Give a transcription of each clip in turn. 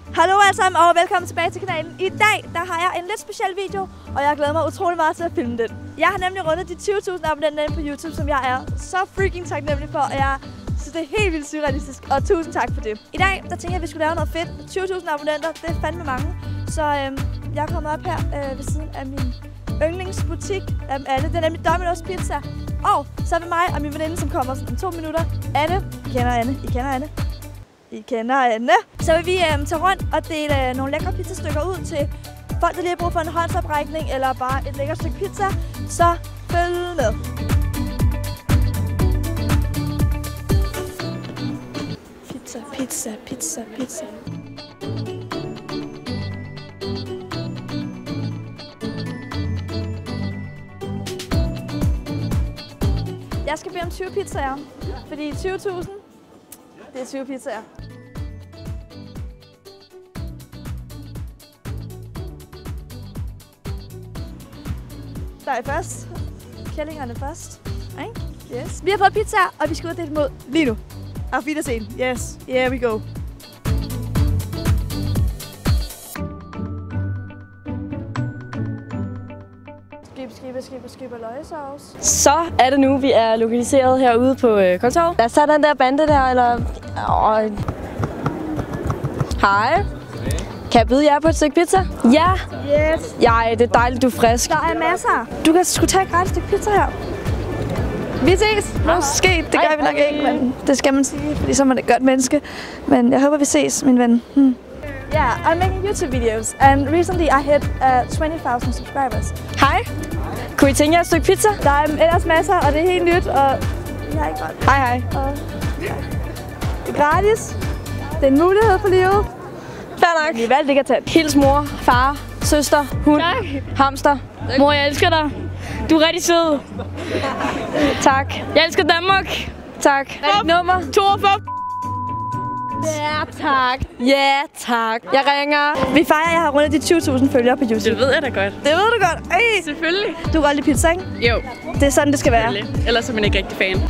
Hallo alle sammen og velkommen tilbage til kanalen. I dag der har jeg en lidt speciel video, og jeg glæder mig utrolig meget til at filme den. Jeg har nemlig rundet de 20.000 abonnenter på YouTube, som jeg er så freaking taknemmelig for, og jeg synes det er helt vildt surrealistisk, og tusind tak for det. I dag der tænker jeg, at vi skulle lave noget fedt. 20.000 abonnenter, det er fandme mange. Så jeg er kommet op her ved siden af min yndlingsbutik af dem alle. Det er nemlig Domino's Pizza. Og så er det mig og min veninde, som kommer om 2 minutter. Anne. I kender Anne. I kender Anne. I kender Anne. Så vil vi tage rundt og dele nogle lækre pizzastykker ud til folk, der lige har brug for en håndsoprækning eller bare et lækkert stykke pizza. Så følg med. Pizza, pizza, pizza, pizza. Jeg skal bede om 20 pizzaer, fordi 20.000, det er 20 pizzaer. Der er først. Kællingerne først. Yes. Vi har fået pizzaer, og vi skal ud og dele dem ud lige nu. Auf Wiedersehen. Yes. Here we go. Skib og løgsovs. Så er det nu, vi er lokaliseret herude på kontoret. Der er så den der bande der, eller... Hej. Kan jeg byde jer på et stykke pizza? Ja. Yes. Ja, det er dejligt, du er frisk. Der er masser. Du kan sgu tage et gratis stykke pizza her. Vi ses. Måske. Det gør vi nok ikke, men det skal man sige, fordi så er man et godt menneske. Men jeg håber, vi ses, min ven. Yeah, I'm making YouTube videos, and recently I hit 20,000 subscribers. Hej. Kunne I tænke jer et stykke pizza? Der er ellers masser, og det er helt nyt, og jeg er ikke godt. Hej, hej. Og det er gratis. Det er en mulighed for livet. Fair nok. Vi valgte ikke at tage. Hils mor, far, søster, hund, hamster. Mor, jeg elsker dig. Du er rigtig sød. Tak. Jeg elsker Danmark. Tak. Rigtigt nummer. 42. Ja, tak. Ja, tak. Jeg ringer. Vi fejrer, at jeg har rundet de 20.000 følgere på YouTube. Det ved jeg da godt. Det ved du godt. Ej. Selvfølgelig. Du kan godt lide pizza, ikke? Jo. Det er sådan, det skal være. Ellers er man ikke rigtig fan.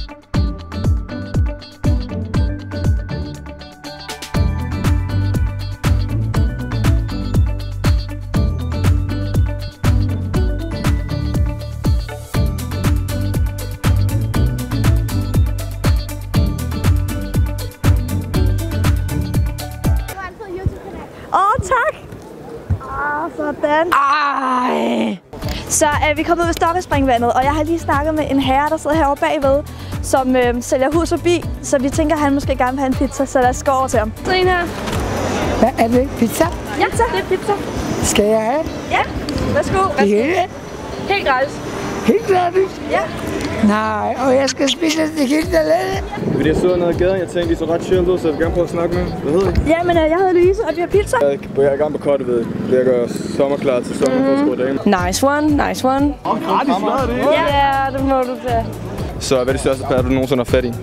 Tak! Sådan. Ej. Så vi kommer ud ved Stokkespringvandet, og jeg har lige snakket med en herre, der sidder herovre bagved, som sælger hus forbi, så vi tænker, at han måske gerne vil have en pizza, så lad os gå over til ham. Så en her. Hvad er det? Pizza? Ja, det er pizza. Skal jeg have? Ja, værsgo. Helt gratis. Helt gratis? Ja. Nej, og jeg skal spise det helt alene. Fordi jeg så nede ad gaden, jeg tænkte, I så ret chillet ud, så jeg vil gerne prøve at snakke med. Hvad hedder I? Ja, men jeg hedder Louise, og vi har pizza. Jeg er i gang på kortet ved, det jeg gør sommerklar til sommer. Nice one, nice one. Gratis mad, det Ja, det må du tage. Så hvad er det største par, du nogensinde har fat i?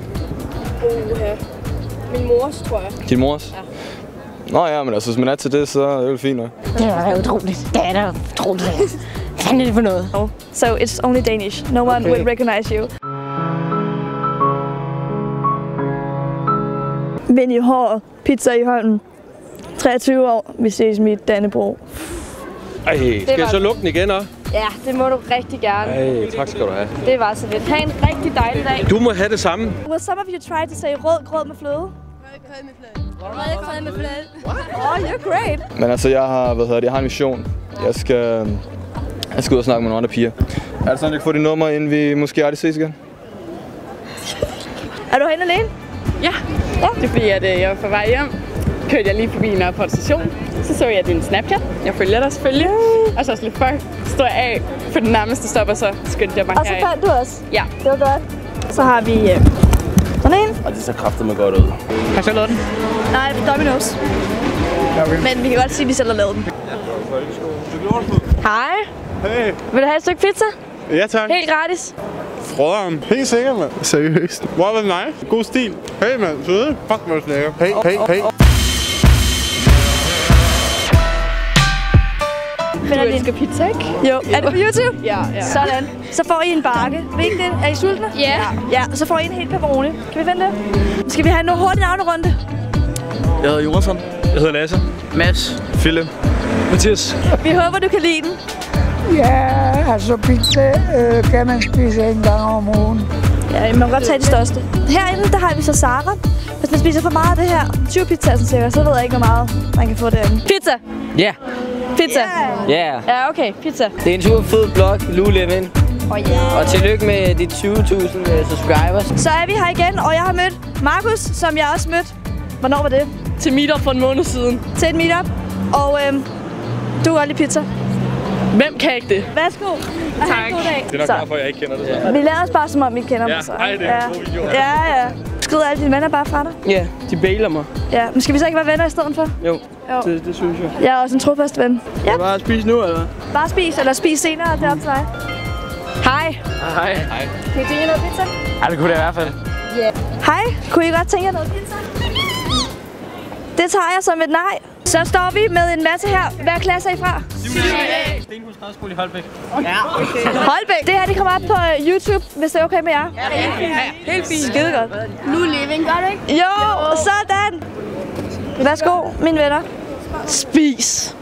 Min mors, tror jeg. Din mors? Ja. Nå ja, men altså, hvis man er til det, så er det jo fint nok. Det er da utroligt. Det er da utroligt. Hvad fanden er det for noget? Oh, so it's only Danish. No one will recognize you. Vind i håret, pizza i hånden. 23 år, vi ses mit Dannebro. Ej, skal jeg så lukke den igen, også? Ja, det må du rigtig gerne. Ej, tak skal du have. Det var så fedt. Ha' en rigtig dejlig dag. Du må have det samme. Will some of you try to say rød grød med fløde? Rød med fløde. Oh, you're great. Men altså, jeg har en mission. Jeg skal ud og snakke med nogle andre piger. Er det sådan, jeg kan få dit nummer, inden vi måske aldrig ses igen? Er du herinde alene? Ja. Det er fordi, at jeg var på vej hjem. Kørte jeg lige forbi Nørreport station. Så jeg din Snapchat. Jeg følger dig selvfølgelig. Og så lidt før stod jeg af på den nærmeste stop, og så skyndte jeg bare Og så herind. fandt du os. Ja. Det var godt. Så har vi sådan en. Og det ser kraftedeme godt ud. Har du så lavet den? Nej, Domino's. Men vi kan godt sige, at vi selv har lavet den. Hej. Hey. Vil du have et stykke pizza? Ja, tak. Helt gratis. Frøderen. Helt sikkert, mand. Seriøst. Hvor var det nice. God stil. Hey, mand. Søde. Fuck, hvor det lækker. Hey. Du elsker pizza, ikke? Jo. Er det på YouTube? Ja. Sådan. Så får I en bakke. Ved I ikke det? Er I sultne? Ja. Ja, så får I en helt pepperoni. Kan vi finde det? Skal vi have en hurtig navnerunde? Jeg hedder Johansson. Jeg hedder Lasse. Mads. Philip. Mathias. Vi håber, du kan lide den. Ja, altså pizza kan man spise en gang om ugen. Ja, man kan godt tage de største. Herinde, der har vi så Sara. Hvis man spiser for meget af det her, 20 pizzaer, så ved jeg ikke, hvor meget man kan få derinde. Pizza! Ja. Pizza! Ja. Ja, okay. Pizza. Det er en super fed blog, Lululemon. Yeah. Og tillykke med de 20.000 subscribers. Så er vi her igen, og jeg har mødt Markus, som jeg også mødte. Hvornår var det? Til meetup for en måned siden. Til et meetup. Og du kan godt lide pizza. Hvem kan ikke det? Værsgo. Og have en god dag. Det er nok derfor, jeg ikke kender det så. Vi lader os bare, som om vi kender dem. Så. Ej, det er en god video. Ja. Skrider alle dine venner bare fra dig? Ja, de bailer mig. Ja, men skal vi så ikke være venner i stedet for? Jo. Det synes jeg. Jeg er også en trofast ven. Ja. Bare spise nu, eller hvad? Bare spis, eller spis senere, det er op til dig. Hej. Hej. Kan I tænke jer noget pizza? Ja, det kunne det i hvert fald. Hej. Kunne I godt tænke jer noget pizza? Det tager jeg som et nej. Så står vi med en masse her. Hvad klasse er I fra? Stenhus Redskole i Holbæk. Holbæk. Det her, det kommer op på YouTube, hvis det er okay med jer. Ja, helt fint. Skide godt. Living, gør det ikke? Jo, sådan. Værsgo, mine venner. Spis.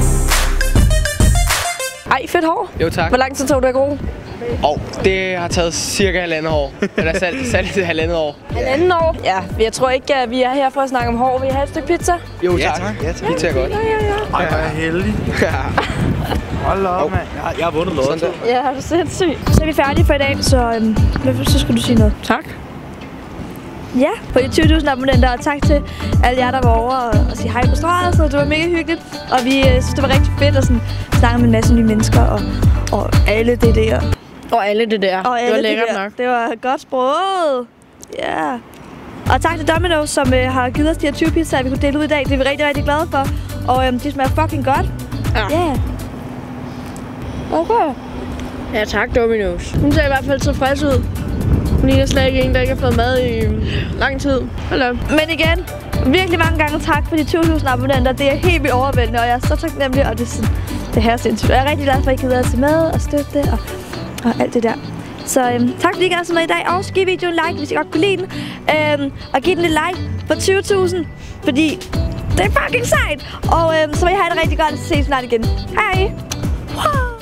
Ej, fedt hår. Jo, tak. Hvor lang tid tog du at gro? Det har taget cirka 1,5 år. Eller salg til 1,5 år. Halvanden år. Ja, jeg tror ikke, at vi er her for at snakke om hår. Vi har et stykke pizza. Jo, tak. Ja, tak. Pizza er godt. Ej, hvor er jeg heldig. Hold op, mand. Jeg har vundet lotto. Ja, er du sindssyg. Så er vi færdige for i dag, så skal du sige noget. Tak. Ja, på de 20.000 abonnenter, og tak til alle jer, der var over og sige hej på strøget. Det var mega hyggeligt, og vi synes, det var rigtig fedt at snakke med en masse nye mennesker og alle det der. Og alle det der. Og det var lækkert nok. Det var godt sproget. Ja. Og tak til Domino's, som har givet os de her 20 pizzaer, vi kunne dele ud i dag. Det er vi rigtig, rigtig glade for. Og de smager fucking godt. Ja. Yeah. Okay. Ja, tak Domino's. Hun ser i hvert fald tilfreds ud. Hun ligner slet ikke en, der ikke har fået mad i lang tid. Hallo. Men igen, virkelig mange gange tak for de 20.000 abonnenter. Det er helt vildt overvældende, og jeg er så taknemmelig, og det her er sindssygt. Og jeg er rigtig glad for, at I gider at se med og støtte det og alt det der. Så tak fordi I gad så med i dag. Og giv videoen en like, hvis I godt kunne lide den. Og giv den et like for 20.000, fordi det er fucking sejt. Og så vil jeg have det rigtig godt, og så ses snart igen. Hej! Wow.